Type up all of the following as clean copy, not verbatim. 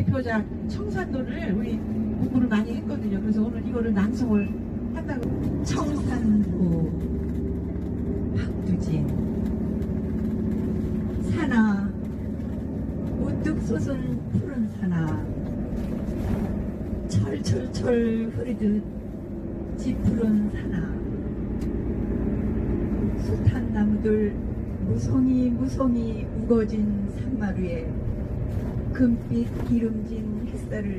대표작 청산도를 우리 공부를 많이 했거든요. 그래서 오늘 이거를 낭송을 한다고. 청산도 박두진 산하 우뚝 솟은 푸른 산하 철철철 흐르듯 짙푸른 산하 숱한 나무들 무성히 무성히 우거진 산마루에 금빛 기름진 햇살을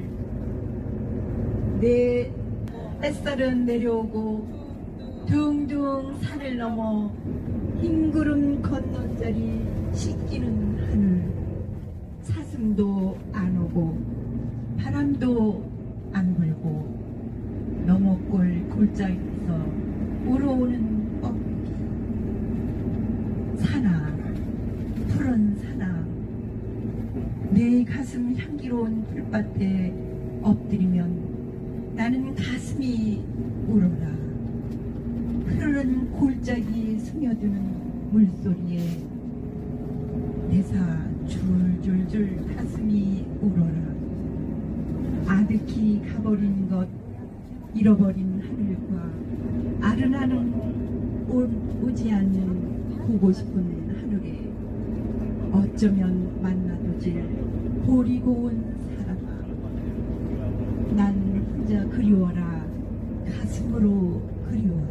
내 햇살은 내려오고 둥둥 산을 넘어 흰구름 건넌 자리 씻기는 하늘 사슴도 안 오고 바람도 안 불고 너머골 골짜기에서 우러오는 뻐꾸기 산하 푸른 산하 내 가슴 향기로운 풀밭에 엎드리면 나는 가슴이 울어라. 흐르는 골짜기에 스며드는 물소리에 내사 줄줄줄 가슴이 울어라. 아득히 가버린 것 잃어버린 하늘과 아른아른 오지 않는 보고 싶은 하늘에 어쩌면 만나도질 보리고운 사람아 난 혼자 그리워라. 가슴으로 그리워라.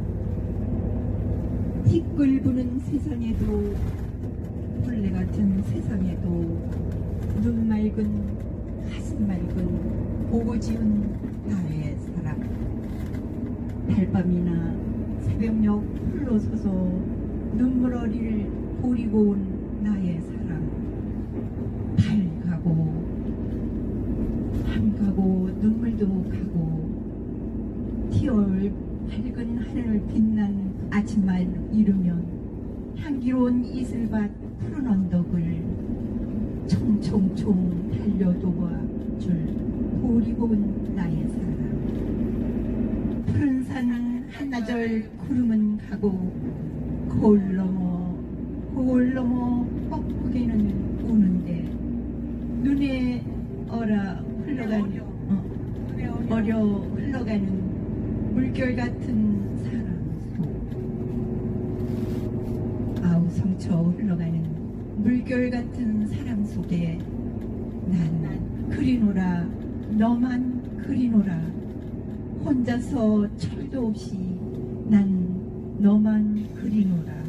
티끌 부는 세상에도 벌레 같은 세상에도 눈 맑은 가슴 맑은 보고 지은 나의 사랑 달밤이나 새벽녘 홀로 서서 눈물 어릴 보리고 온 나의 사랑 달 가고 밤 가고 눈물도 가고 티올 밝은 하늘 빛난 아침만 이르면 향기로운 이슬밭 푸른 언덕을 총총총 달려도와 줄 보리고 온 나의 사랑 푸른 산 한나절 구름은 가고 거울 넘어 뻐꾸기는 우는데 눈에 어려 흘러가는 물결 같은 사랑소 아우성쳐 흘러가는 물결 같은 사랑 속에 난 그리노라. 너만 그리노라. 혼자서 철도 없이 난 너만 그리노라.